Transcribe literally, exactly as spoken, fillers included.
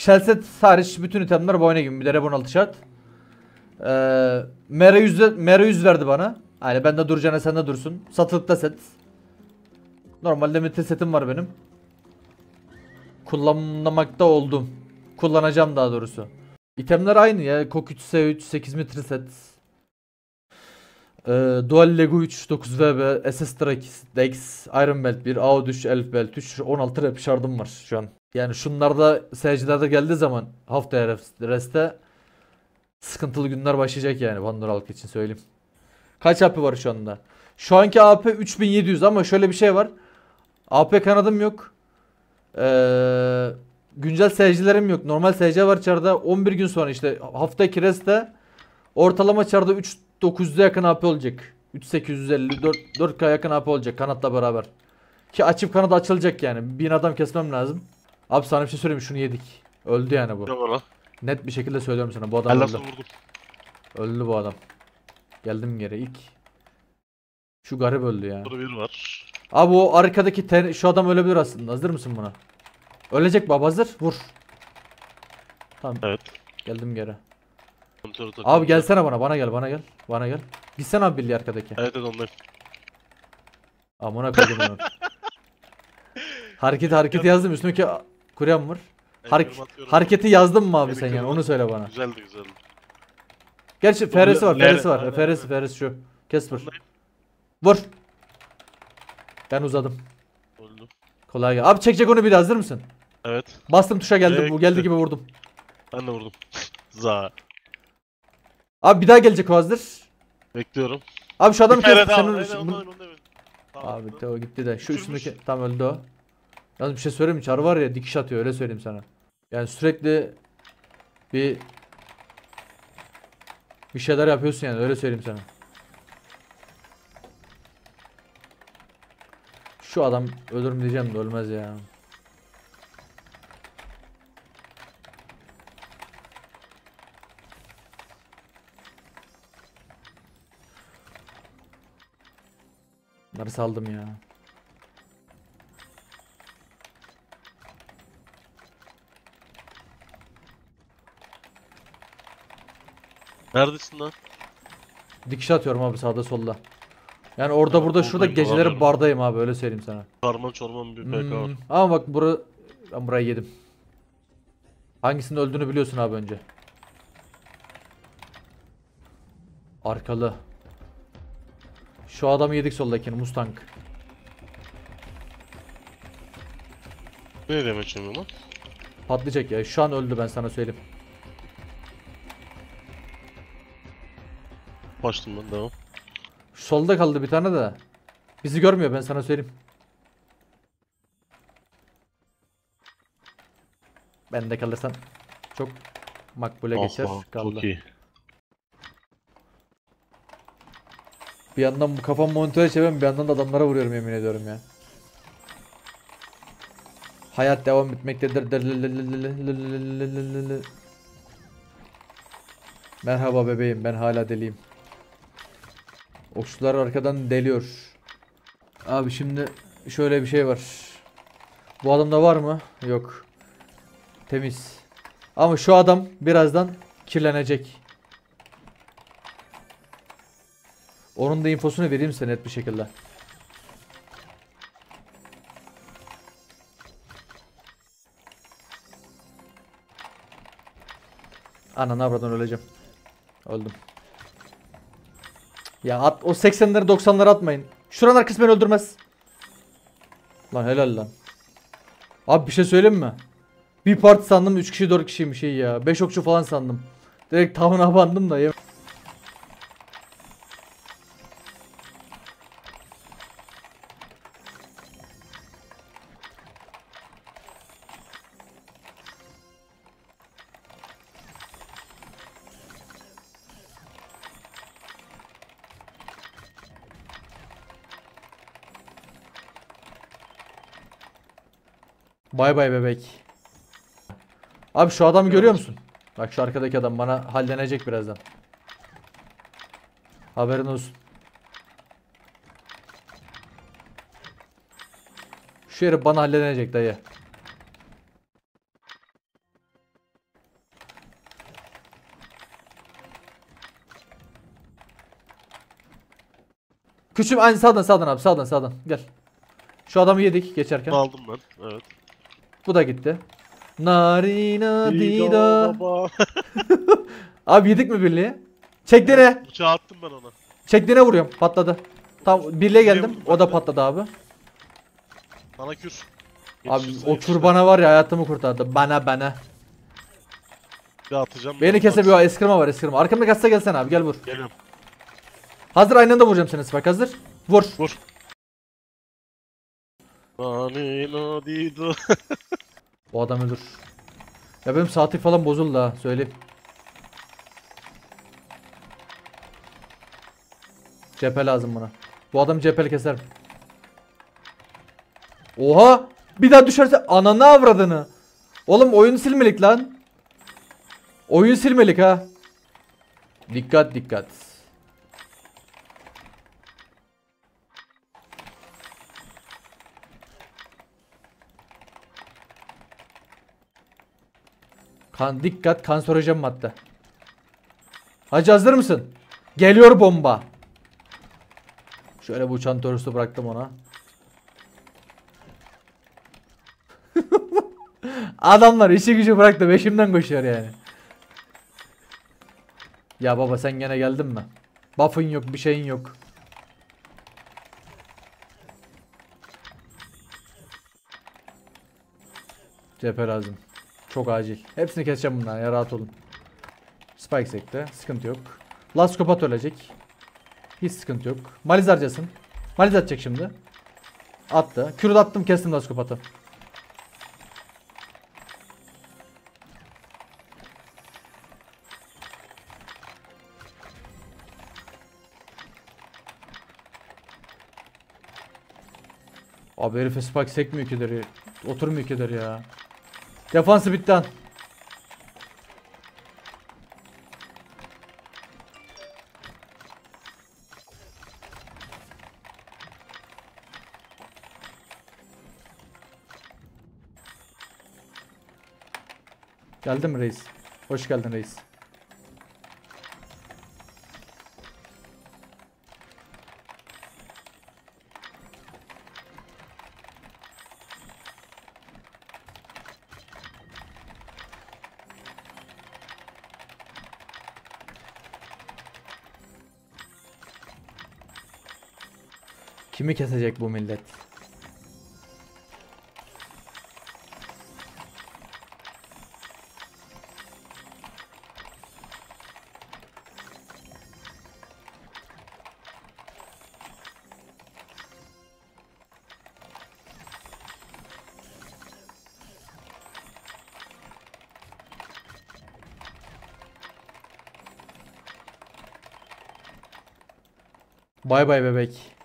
Shellset hariç bütün itemler boyuna gibi. Bir de Rebon altı şart. Ee, Mera yüz, Mera yüz verdi bana. Yani ben de duracağına sen de dursun. Satılıkta set. Normalde metal setim var benim. Kullanmamakta oldum. Kullanacağım daha doğrusu. İtemler aynı ya. Kok üç S üç sekiz metre set. Ee, Dual Lego üç dokuz V B S S Trax Dex Iron Belt bir A O D üç Elf Belt üç on altı rep şardım var şu an. Yani şunlarda S C'lerde geldiği zaman haftaya reste sıkıntılı günler başlayacak yani Pandora halkı için söyleyeyim. Kaç A P var şu anda? Şu anki A P üç bin yedi yüz ama şöyle bir şey var. A P kanadım yok. Ee, güncel S C'lerim yok. Normal S C var çarda. on bir gün sonra işte haftaki reste ortalama çarda üç bin dokuz yüze yakın A P olacak. üç bin sekiz yüz elli dört K yakın A P olacak kanatla beraber. Ki açıp kanadı açılacak yani. Bin adam kesmem lazım. Abi sana bir şey söyleyeyim, şunu yedik. Öldü yani bu. Yok lan. Net bir şekilde söylüyorum sana, bu adam Ben öldü. nasıl vurdum? Öldü bu adam. Geldim geri ilk. Şu garip öldü ya. Burada biri var. Abi o arkadaki ten, şu adam ölebilir aslında. Hazır mısın buna? Ölecek baba, hazır. Vur. Tamam. Evet. Geldim geri. Kontrol Abi gelsene bana. Bana gel, bana gel. Bana gel. Gitsene abi birliği arkadaki. Evet evet ondayım. Amına koydum onu. Hareket hareketi yazdım, üstündeki kuryan var. Harek hareketi yazdın mı abi sen yani, onu söyle bana. Güzeldi güzeldi. Gerçi F R'si var, F R'si var. F R'si, F R'si şu. Casper. Vur. Ben uzadım. Öldüm. Kolay gel. Abi çekecek onu, bir de hazır mısın? Evet. Bastım tuşa, geldi. Evet, Bu geldi gitti. gibi vurdum. Ben de vurdum. Za. Abi bir daha gelecek o, hazır. Bekliyorum. Abi şu adamı kes. Sen onu... Abi de o gitti de. Şu üstündeki tam öldü o. Yalnız bir şey söyleyeyim mi? Çar var ya, dikiş atıyor, öyle söyleyeyim sana. Yani sürekli bir bir şeyler yapıyorsun yani, öyle söyleyeyim sana. Şu adam ölür mü diyeceğim de ölmez ya. Bunları saldım ya. Neredesin lan? Dikiş atıyorum abi, sağda solda. Yani orada Ya, burada şurada buradayım, geceleri alamıyorum. bardayım abi, öyle söyleyeyim sana. Karman çorman bir P K var. Hmm. Ama bak bura, ben burayı yedim. Hangisinin öldüğünü biliyorsun abi önce. Arkalı. Şu adamı yedik, soldakini, Mustang. Ne demek şimdi lan? Patlayacak ya, şu an öldü, ben sana söyleyeyim. Başladım ben devam. Şu solda kaldı bir tane de. Bizi görmüyor, ben sana söyleyeyim. Ben de kalırsan çok makbule geçer. Allah, Kaldı. çok iyi. Bir yandan bu kafam monitöre çeviriyorum, bir yandan da adamlara vuruyorum, yemin ediyorum ya. Hayat devam etmektedir. Merhaba bebeğim, ben hala deliyim. Okçular arkadan deliyor. Abi şimdi şöyle bir şey var. Bu adamda var mı? Yok. Temiz. Ama şu adam birazdan kirlenecek. Onun da infosunu vereyim size net bir şekilde. Ananı avradan öleceğim. Öldüm. Ya at, o seksenleri doksanları atmayın. Şuranın arkası beni öldürmez. Lan helal lan. Abi bir şey söyleyeyim mi? Bir parti sandım, üç kişi dört kişiymiş şey ya. beş okçu falan sandım. Direkt tavana bandım da. Bay bay bebek. Abi şu adamı görüyor musun? Bak şu arkadaki adam bana hallenecek birazdan. Haberin olsun. Şu herif bana hallenecek dayı. Küçük aynı sağdan sağdan abi sağdan sağdan gel. Şu adamı yedik geçerken. Aldım ben. Evet. Bu da gitti. Narina Dido dida. baba. Abi yedik mi birliği? Çektiğine. Bıçağı attım ben ona. Çektiğine vuruyorum. Patladı. Tam birliğe geldim. vurdum O ben da de. patladı abi. Bana kür. Abi Yetişirse o yetişir. kür bana var ya hayatımı kurtardı. Bana bana. Bir atacağım. Beni ben. kesebiliyor. Eskrima var eskrima. Arkamda kaçsa gelsene abi gel vur. Geliyorum. Hazır aynı anda vuracağım seni Spike hazır. Vur. Vur. Nanina dido. O adam ölür. Ya benim saatlik falan bozuldu ha söyleyeyim. Cephe lazım buna. Bu adam cepheli keser. Oha! Bir daha düşerse ananı avradını. Oğlum oyun silmelik lan. Oyun silmelik ha. Dikkat dikkat. Kan dikkat kanserojen madde. Hacı hazır mısın? Geliyor bomba. Şöyle bu uçan torusu bıraktım ona. Adamlar işi gücü bıraktı peşimden koşuyor yani. Ya baba sen gene geldin mi? Buff'ın yok bir şeyin yok. Cephe lazım. Çok acil. Hepsini keseceğim bundan ya rahat olun. Spike sekte. Sıkıntı yok. Last Copat ölecek. Hiç sıkıntı yok. Maliz harcasın. Maliz atacak şimdi. Attı. Kürü de attım kestim Last Copat'ı. Abi herife Spike sekmiyor ki deri. Oturmuyor ki deri ya. Defansı bitti lan. Geldin mi reis? Hoş geldin reis. Kimi kesecek bu millet? Bay bay bebek.